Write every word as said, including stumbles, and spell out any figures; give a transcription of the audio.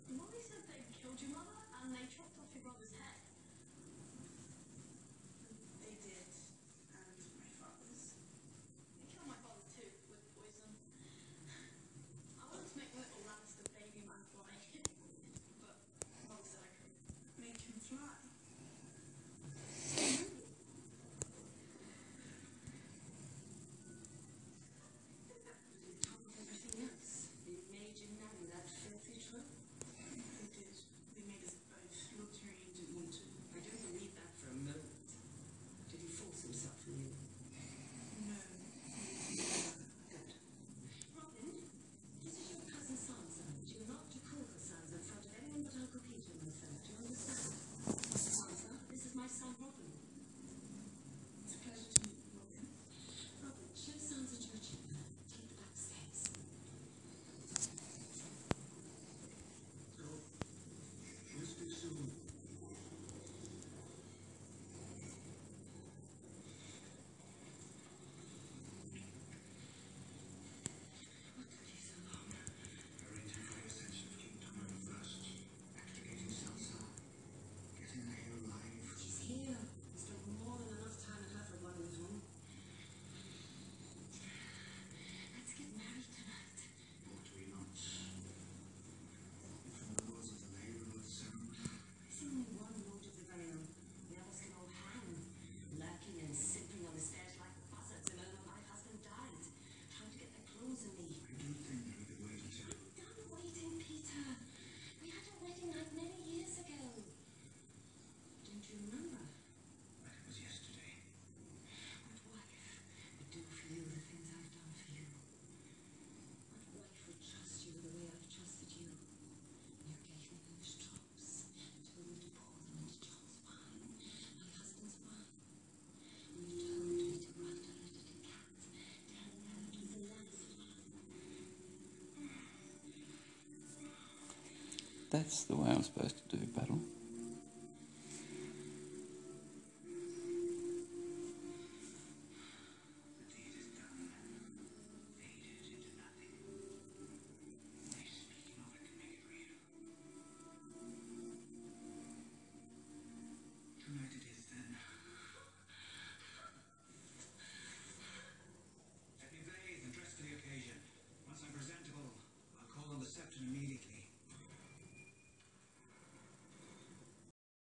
Molly said they killed your mother and they chopped off your brother's head. They did. And my father's. They killed my father too, with poison. I wanted to make the little Lannister baby man fly, but Mom said I couldn't. Make him fly. On top of everything else, they made you marry that filthy troll. They did. They made us both. Lord Tyrion didn't want to. I don't believe that for a moment. Did he force himself on you? No. Good. Robin, this is your cousin Sansa. You're not to call her Sansa in front of anyone but Uncle Peter and myself. Do you understand? Sansa, this is my son Robin. It's a pleasure to meet you, Robin. Robin, show Sansa to your chamber. Take the back stairs. So, we'll speak soon. What took you so long? Arranging for your sensitive king to move first. Activating Sansa. Getting her here alive. She's here. We spent more than enough time with her for one of his own. Let's get married tonight. Ought we not? From the words of the lady of the sound. There's only one lord of the Vale. The others can all hang. Lurking and simping on the stairs like buzzards the moment my husband died. Trying to get their claws in me. I don't think they'll be waiting to. I'm done waiting, Peter. We had a wedding night many years ago. Don't you remember? But it was yesterday. What wife would do for you the things I've done for you? What wife would trust you the way I've trusted you? You gave me those drops, told me to pour them into John's wine, my husband's wine. And you told me to write a letter to Kat, telling her it was the last one. That's the way I'm supposed to do battle.